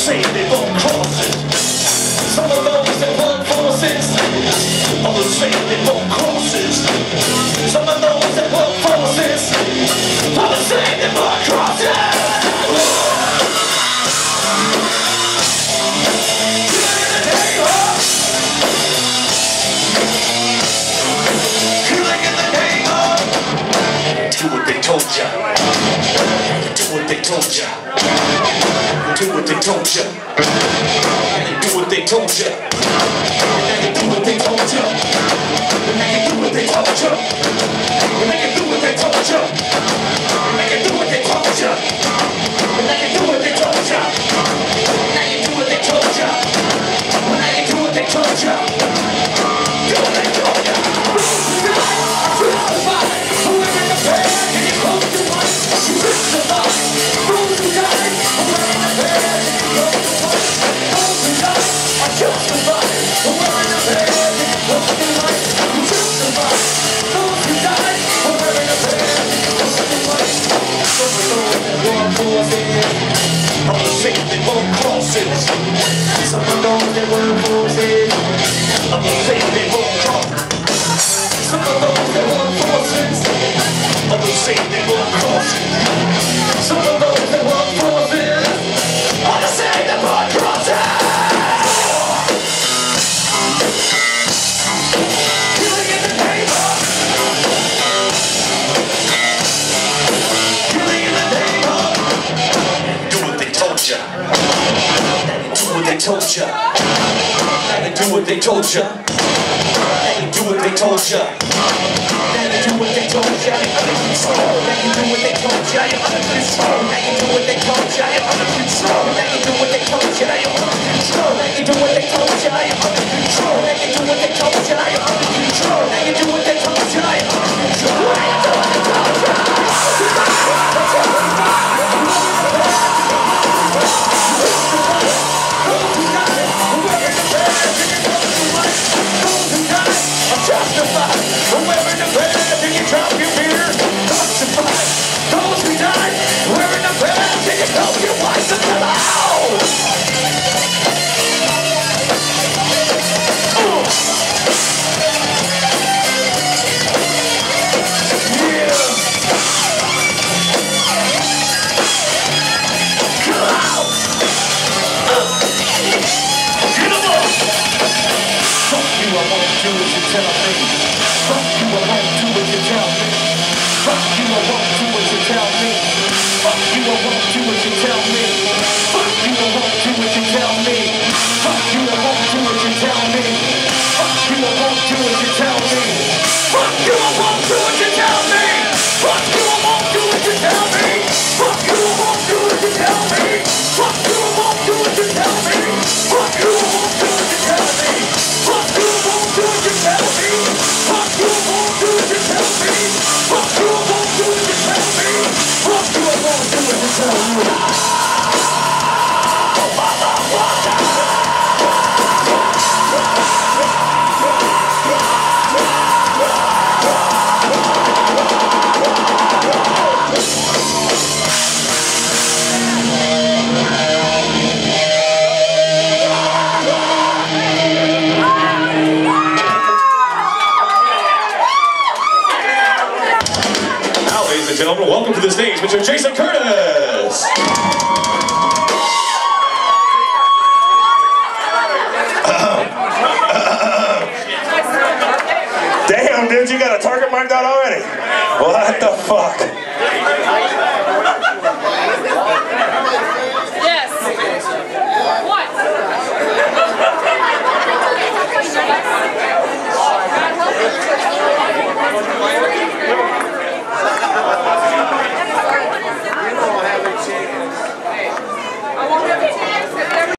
say they won't cross it. Some of those that work forces, others say they won't cross it. Some of those that work forces, others say they won't cross it. Do what they told ya. Do what they told ya. Do what they told ya. Do what they told ya. Do what they told ya. Do what they told ya. Do what they told ya. Do what they told ya. Do what they told ya. Do what they told ya. Do what they told ya. Do what they told ya. Some of those that were forces, I'm gonna say they won't cross. Some of those that were forces, I'm gonna say they won't cross. Some of those that were forces, I'm gonna say they won't cross. Killing in the name of, killing in the name of. Do what they told ya. Do what they told ya. Do what they told ya. Do what they told ya. Do what they told ya. Under control. Do what they told ya. Under control. Do what they told ya. Under control. Do what they told ya. Under control. Do what they told ya. Under control. Do what they told ya. Under control. Do what they told ya. Under control. Gentlemen, welcome to the stage, Mr. Jason Curtis. Damn, dude, you got a target marked out already? What the fuck?